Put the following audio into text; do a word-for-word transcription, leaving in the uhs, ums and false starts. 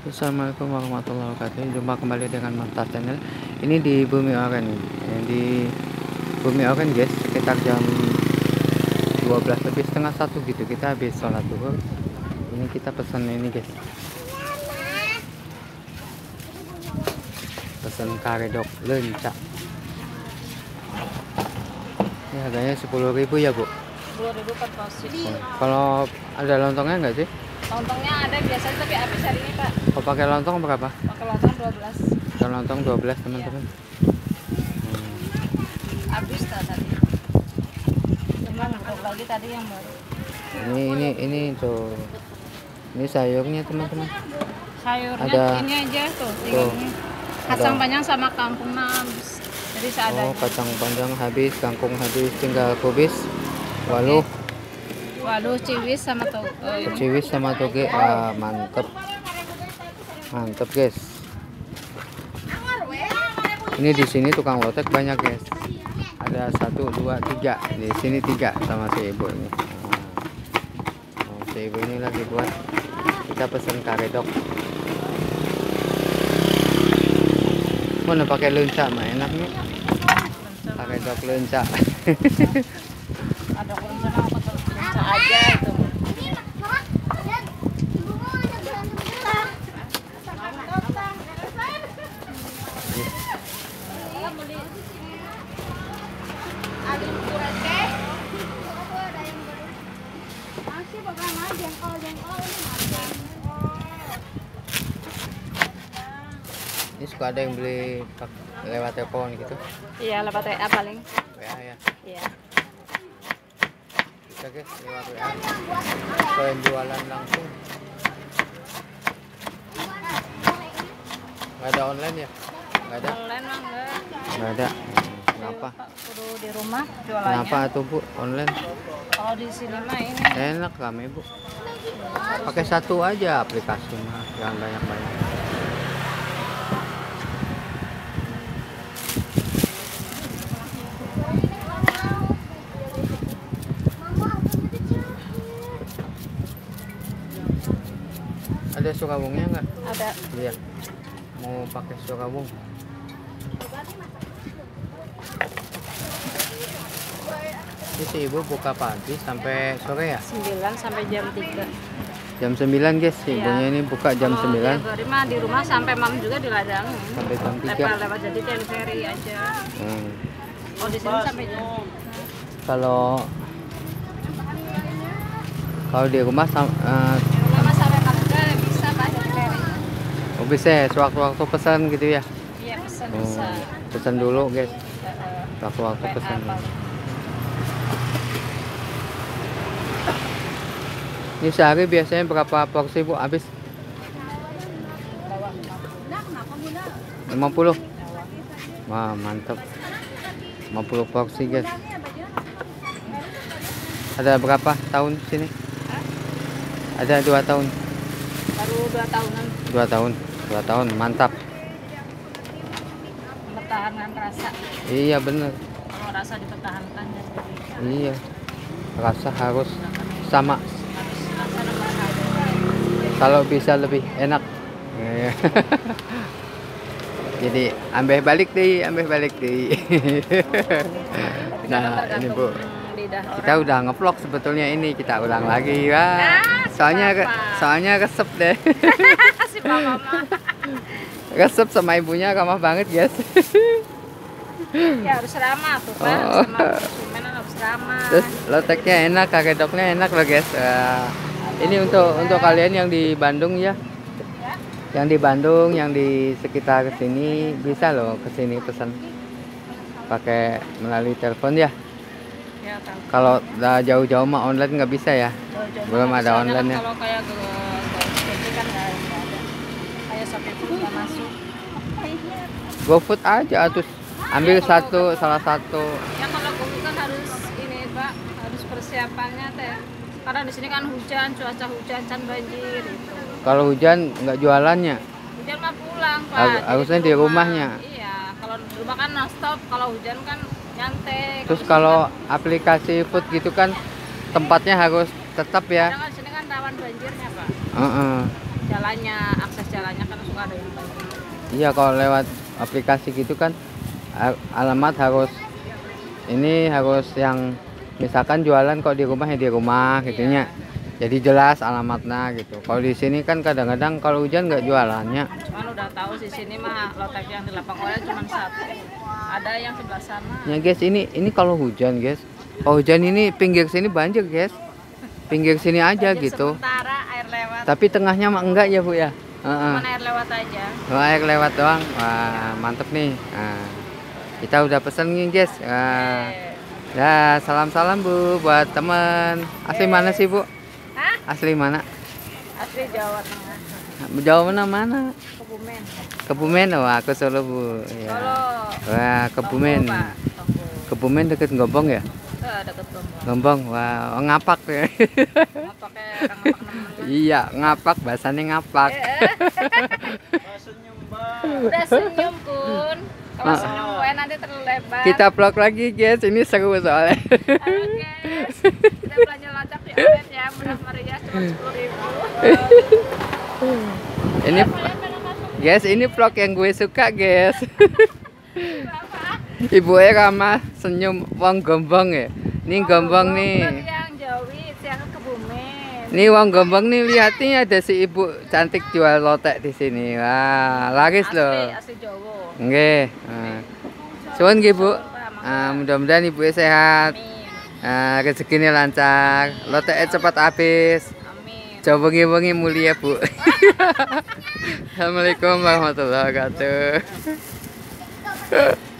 Assalamualaikum warahmatullahi wabarakatuh. Jumpa kembali dengan Mantap Channel. Ini di Bumi Oren. Di Bumi Oren guys, sekitar jam dua belas lebih setengah satu gitu. Kita habis sholat zuhur. Ini kita pesan ini guys. Pesan karedok lenca. Ini harganya sepuluh ribu ya, Bu? sepuluh ribu per porsi. Oh, kalau ada lontongnya enggak sih? Lontongnya ada biasanya tapi habis hari ini, Pak. Kalau pakai lontong berapa? Pakai lontong dua belas. Kalau lontong dua belas, teman-teman. Hmm. Habis tadi. Cuma nunggu lagi tadi yang baru. Ini ini ini tuh. Ini sayurnya, teman-teman. Sayurnya Ada ini aja tuh, tuh. ini. Kacang panjang sama kangkung habis. Jadi seadanya. Oh, kacang panjang habis, kangkung habis, tinggal kubis. Walu, Waduh, ciwis sama tuh. Oh, ini. ciwis sama toge. Ah, mantep. Mantep, guys. Ini di sini tukang lotek banyak, guys. Ada satu, dua, tiga. Di sini tiga sama si ibu ini. Oh, si ibu ini lagi buat. Kita pesen karedok. Mana pakai lenca mah enak nih. Karedok lenca. Ada rencana apa tuh? Lenca aja itu. Ini suka ada yang beli lewat telepon gitu. Iya, lewat W A paling. W A ya. Iya. Bisa guys, lewat W A. Kalian jualan langsung. Nggak ada online ya? Nggak ada? Online mah enggak. Nggak ada. Kenapa? Kudu di rumah jualannya. Kenapa tuh, Bu? Online? Kalau di sini mah ini Enak rame, Bu. Pakai satu aja aplikasi mah, jangan banyak-banyak. Ada sukabungnya nggak? ada. Iya. Mau pakai sukabung. Ini si ibu buka pagi sampai sore ya? sembilan sampai jam tiga. Jam sembilan guys, si Iya. ibunya ini buka jam Kalau sembilan tiap hari mah di rumah sampai malam juga di ladang. sampai jam tiga. Lewat-lewat jadi delivery aja. Hmm. Oh di sini sampai jam. Kalau kalau di rumah sam- eh, Di rumah mah sampai malam juga bisa Pak delivery. oh bisa ya, sewaktu-waktu pesan gitu ya? Iya pesan Oh, bisa. pesan dulu guys, Heeh. waktu-waktu pesan. Ini sehari biasanya berapa porsi Bu habis? lima puluh. Wah, mantap. lima puluh porsi, guys. Ada berapa tahun sini? Ada dua tahun. Baru dua tahunan Dua tahun. Dua tahun, mantap. mempertahankan rasa. Iya, bener. Kalau rasa dipertahankan ya. Iya. Rasa harus sama. Harus rasa nomor satu. Kalau bisa lebih enak. Iya. Jadi ambil balik deh, ambil balik deh. Nah, ini Bu. Lidah Kita orang. udah ngevlog sebetulnya ini, kita ulang lagi. Wah. Ah, Soalnya Papa. soalnya resep deh. Si Papa mah. Resep sama ibunya ramah banget, guys. Ya harus ramah tuh Pak. Oh. Sama konsumen harus ramah. Terus loteknya enak, karedoknya enak loh, guys. Wah. Ini untuk untuk kalian yang di Bandung ya. Yang di Bandung, yang di sekitar sini bisa loh ke sini pesan pakai melalui telepon ya. Ya, tahu. Kalau udah jauh-jauh mah online nggak bisa ya. Jauh-jauh Belum mah ada soalnya online kan ya. Kalau kayak ke Gojek kan nggak nggak ada. Kayak Shopee pun nggak masuk. GoFood aja terus ambil Ya, kalau satu salah satu. Ya kalau GoFood kan harus ini Pak, harus persiapannya teh. Karena di sini kan hujan, cuaca hujan, can banjir gitu. Kalau hujan nggak jualannya. Hujan mah pulang Pak. Har- Jadi harusnya di di rumahnya. Iya, kalau di rumah kan non stop. Kalau hujan kan nyantai. Terus di sini kalau kan- aplikasi food gitu kan tempatnya harus tetap ya. Karena kan di sini kan rawan banjirnya Pak. Heeh. Jalannya, akses jalannya nggak ada yang banjir. Iya, kalau lewat aplikasi gitu kan a- alamat harus ini harus yang misalkan jualan kok di rumah ya di rumah gitunya. Jadi jelas alamatnya gitu. Kalau di sini kan kadang-kadang kalau hujan nggak jualannya. Cuman udah tahu sih sini mah lotek yang di lapang oleh cuma satu. Ada yang sebelah sana. Ya guys, ini ini kalau hujan guys. Kalau hujan ini pinggir sini banjir guys. Pinggir sini aja Banjir gitu. sementara air lewat. Tapi tengahnya mah enggak ya Bu ya. Heeh. Cuman air lewat aja. Oh, air lewat doang. Wah, mantep nih. Nah, kita udah pesen nih guys. Nah, Eh. ya salam-salam Bu buat temen. Asli mana sih Bu? Hah? Asli mana? Asli Jawa Tengah. Jawa mana mana? Kebumen. Kebumen. Wah, aku Solo Bu. Ya. Solo. Wah, Kebumen. Tonggo, Pak. Tonggo. Kebumen deket Gombong ya? Eh, deket Gombong. Gombong. Wah, oh, ngapak ya. Mau pakai ngapak nemen. Iya, ngapak bahasanya ngapak. Eh. Udah senyum kun. Kalau Ah. senyum gue nanti terlalu lebar. Kita vlog lagi guys, ini seru soalnya. Halo guys. Kita belanja lacak di outlet ya, murah meriah cuma sepuluh ribu. Ini guys, ini vlog yang gue suka guys. Ibu E ramah senyum wong Gombong ya. Ini Gombong nih. Yang Jawi, yang Kebumen. Nih wong Gombong nih, lihat nih ada si ibu cantik jual lotek di sini. Wah, laris Asli, loh. asli Jawa. Nggih. Nah. Suwun nggih Bu. Ah, mudah-mudahan Ibu E sehat. Amin. Ah, rezekinya lancar. Loteknya cepat habis. Amin. Coba wengi-wengi mulia Bu. Assalamualaikum warahmatullahi wabarakatuh.